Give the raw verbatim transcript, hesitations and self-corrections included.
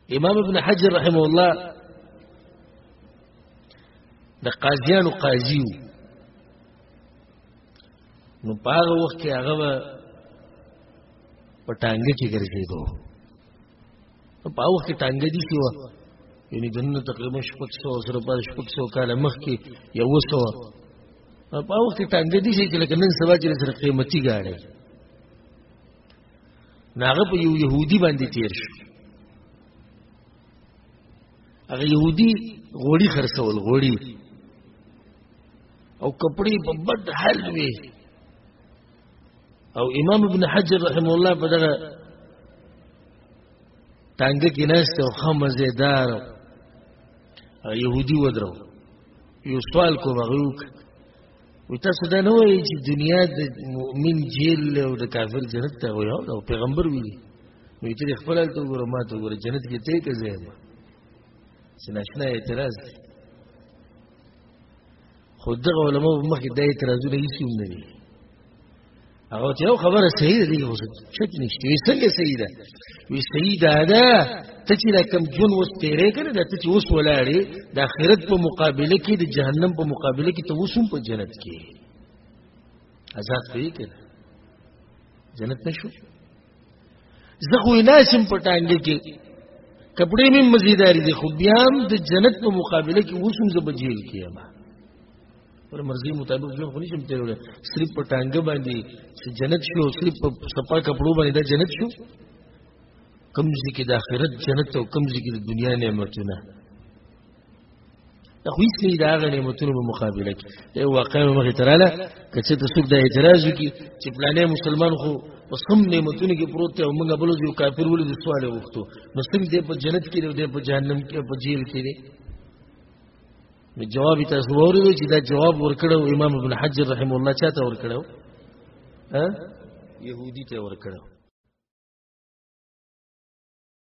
امام ابن حجر رحمه الله د قاضیانو قاضي نو په هغه وخت کې هغه په ټانګه کې ګرځېدو. په هغه وخت کې ټانګه دي شي وه، یعنې د نن تقریبا شپږ سوه سره پاته شپږ سوه کاله مخکې یوه سوه په هغه وخت کې ټانګه دي شي چې لکه نن سبا چې سره قیمتي ګاډی نو هغه په یو یهودي باندې تېر شو. هغه یهودي غوړي خرڅول، غوړي او کپړې په بد حال وي. او امام ابن حجر رحمه الله په دغه ټانګه کې ناست او ښه مزېدار یهودي ودرو. یو سوال کوم هغه وکړ، وایي تاسو دا نه وایئ چې دنیا د مؤمن جیل او د کافر جنت ته وایي او پیغمبر ویلي؟ نو یې ته خپل هلته وګوره ما ته وګوره جنت کې ته یې که زه یم؟ چې ناشنا اعتراض دی. خو دغه علماو په مخکې دا اعتراضونه هېڅ هم نه دي. هغه ورته یو خبره صحیح ده، دې کې خو شک نشته. وایي څنګه صحیح ده؟ وایي صحیح دا ده ته چې دا کوم ژوند اوس تېری که نه دا ته چې اوس ولاړې د آخرت په مقابله کې د جهنم په مقابله کې ته اوس هم په جنت کې آزاد خو یې که نه جنت نه شو. زه خو یې ناست یم په ټانګه کې، کپړې مې مزیداري دي، خو بیا هم د جنت په مقابله کې اوس هم زه په جیل کې یم. پر مرضی مطابق ژوند خو نشم تېرولی. صرف په ټانګه باندې چې جنت شو، صرف په صفا کپړو باندې دا جنت شو؟ کم ځای کې د آخرت جنت او کم ځای کې د دنیا نعمتونه، دا خو هېڅ نه دي د هغه نعمتونو په مقابله کې. یو واقعه مې مخې ته راغله، که چېرته څوک دا اعتراض وکړي چې فلانی مسلمان خو په سم نعمتونو کې پروت دی او موږ بل ورځ یو کافر ولید سوال یې غوښتو، نو څنګه دی په جنت کې دی او دی په جهنم کې په جیل کې دی؟ نو جواب یې تاسو واورېدو چې دا جواب ورکړی امام ابن حجر رحمه الله چا ته ورکړی و؟ یهودي ته یې ورکړی و.